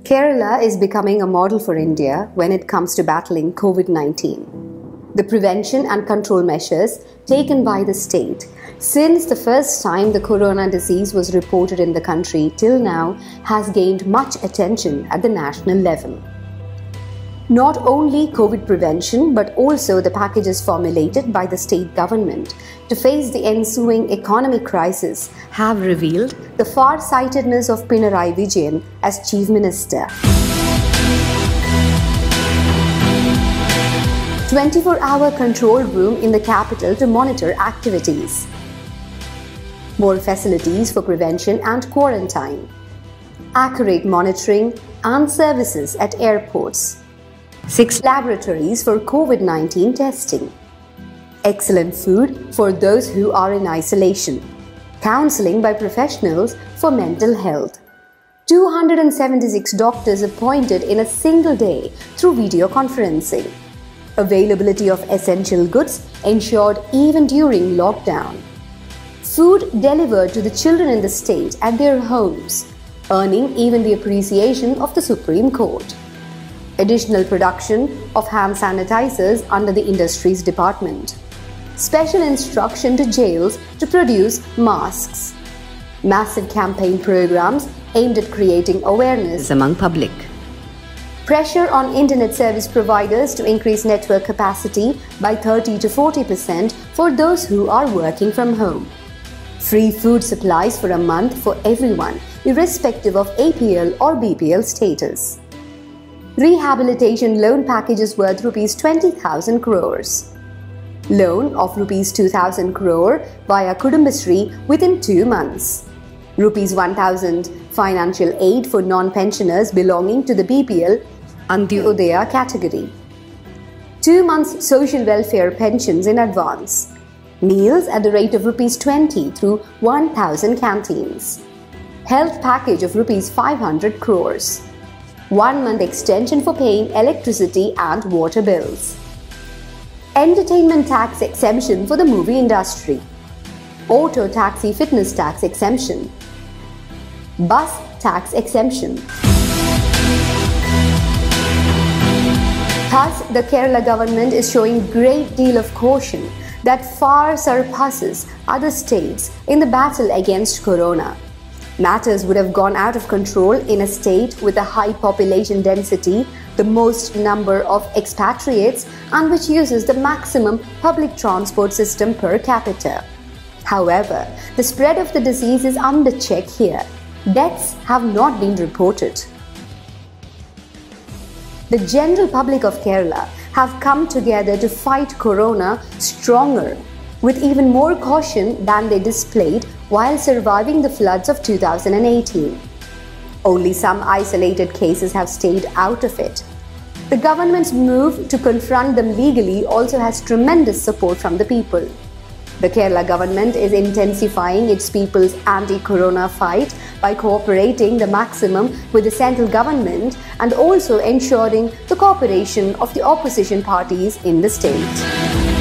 Kerala is becoming a model for India when it comes to battling COVID-19. The prevention and control measures taken by the state since the first time the corona disease was reported in the country till now has gained much attention at the national level. Not only COVID prevention but also the packages formulated by the state government to face the ensuing economic crisis have revealed the far-sightedness of Pinarayi Vijayan as Chief Minister. 24-hour control room in the capital to monitor activities. More facilities for prevention and quarantine. Accurate monitoring and services at airports. 6 laboratories for COVID-19 testing. Excellent food for those who are in isolation. Counseling by professionals for mental health. 276 doctors appointed in a single day through video conferencing. Availability of essential goods ensured even during lockdown. Food delivered to the children in the state at their homes, earning even the appreciation of the Supreme Court. Additional production of hand sanitizers under the Industries Department. Special instruction to jails to produce masks. Massive campaign programs aimed at creating awareness among public. Pressure on internet service providers to increase network capacity by 30 to 40% for those who are working from home. Free food supplies for a month for everyone, irrespective of APL or BPL status. Rehabilitation loan packages worth Rs 20,000 crores. Loan of Rs 2,000 crore via Kudumbashree within 2 months. Rs 1,000 financial aid for non-pensioners belonging to the BPL Antyodaya category. 2 months social welfare pensions in advance. Meals at the rate of Rs 20 through 1,000 canteens. Health package of Rs 500 crores. 1 month extension for paying electricity and water bills. Entertainment tax exemption for the movie industry. Auto taxi fitness tax exemption. Bus tax exemption. Thus, the Kerala government is showing great deal of caution that far surpasses other states in the battle against corona. Matters would have gone out of control in a state with a high population density, the most number of expatriates, and which uses the maximum public transport system per capita. However, the spread of the disease is under check here. Deaths have not been reported. The general public of Kerala have come together to fight corona stronger, with even more caution than they displayed while surviving the floods of 2018. Only some isolated cases have stayed out of it. The government's move to confront them legally also has tremendous support from the people. The Kerala government is intensifying its people's anti-corona fight by cooperating the maximum with the central government and also ensuring the cooperation of the opposition parties in the state.